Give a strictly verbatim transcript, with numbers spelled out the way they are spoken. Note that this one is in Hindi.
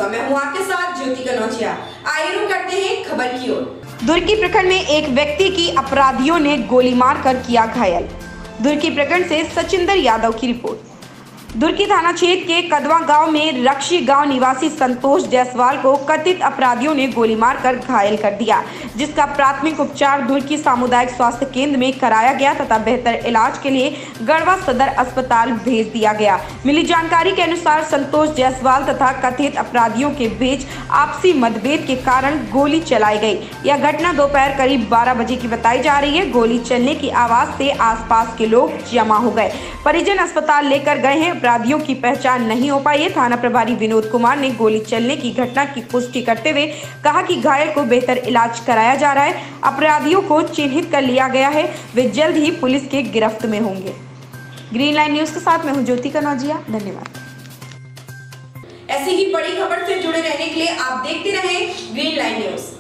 सुबह। मैं हूँ आपके साथ ज्योति कनौजिया। आइए रुक करते हैं खबर की ओर। दुर्की प्रखंड में एक व्यक्ति की अपराधियों ने गोली मारकर किया घायल। दुर्की प्रखंड से सचिंदर यादव की रिपोर्ट। दुर्की थाना क्षेत्र के कदवा गांव में रक्षी गांव निवासी संतोष जायसवाल को कथित अपराधियों ने गोली मारकर घायल कर दिया, जिसका प्राथमिक उपचार दुर्की सामुदायिक स्वास्थ्य केंद्र में कराया गया तथा बेहतर इलाज के लिए गढ़वा सदर अस्पताल भेज दिया गया। मिली जानकारी के अनुसार संतोष जायसवाल तथा कथित अपराधियों के बीच आपसी मतभेद के कारण गोली चलाई गई। यह घटना दोपहर करीब बारह बजे की बताई जा रही है। गोली चलने की आवाज से आसपास के लोग जमा हो गए। परिजन अस्पताल लेकर गए हैं। अपराधियों की पहचान नहीं हो पाई है। थाना प्रभारी विनोद कुमार ने गोली चलने की घटना की पुष्टि करते हुए कहा कि घायल को बेहतर इलाज कराया जा रहा है। अपराधियों को चिन्हित कर लिया गया है। वे जल्द ही पुलिस के गिरफ्त में होंगे। ग्रीन लाइन न्यूज के साथ मैं हूं ज्योति कनौजिया। धन्यवाद। ऐसी ही बड़ी खबर से जुड़े रहने के लिए आप देखते रहें ग्रीन लाइन न्यूज।